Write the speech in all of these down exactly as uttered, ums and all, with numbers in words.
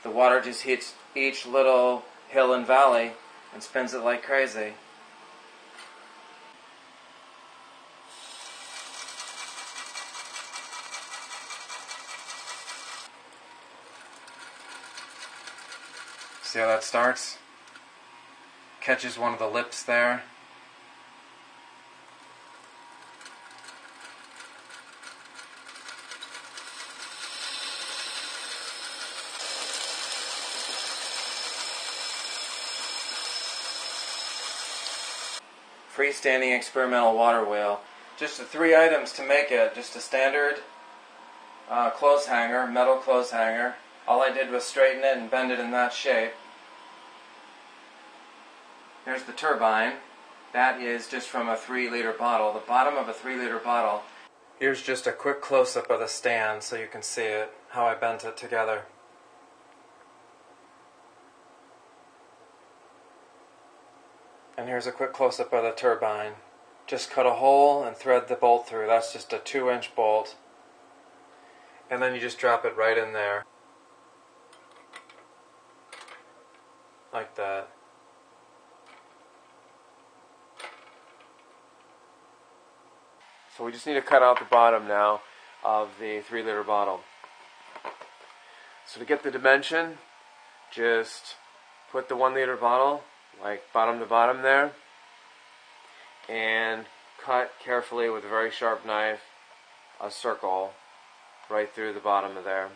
the water just hits each little hill and valley and spins it like crazy. See how that starts? Catches one of the lips there. Freestanding experimental water wheel. Just the three items to make it. Just a standard uh, clothes hanger, metal clothes hanger. All I did was straighten it and bend it in that shape. There's the turbine. That is just from a three liter bottle. The bottom of a three liter bottle. Here's just a quick close-up of the stand so you can see it, how I bent it together. And here's a quick close-up of the turbine. Just cut a hole and thread the bolt through. That's just a two inch bolt. And then you just drop it right in there. Like that. So we just need to cut out the bottom now of the three liter bottle. So to get the dimension, just put the one liter bottle like bottom to bottom there and cut carefully with a very sharp knife a circle right through the bottom of there.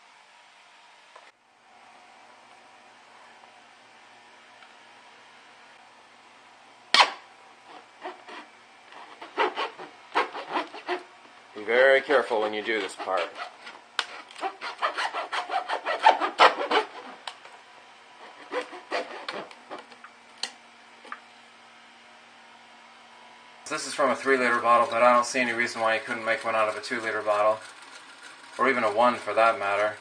Be very careful when you do this part. This is from a three liter bottle, but I don't see any reason why you couldn't make one out of a two liter bottle. Or even a one for that matter.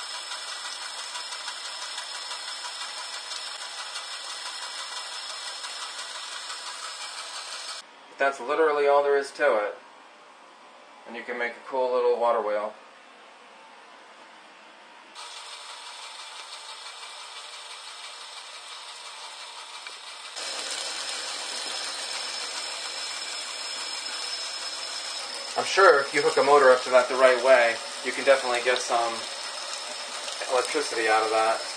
That's literally all there is to it. And you can make a cool little water wheel. I'm sure if you hook a motor up to that the right way, you can definitely get some electricity out of that.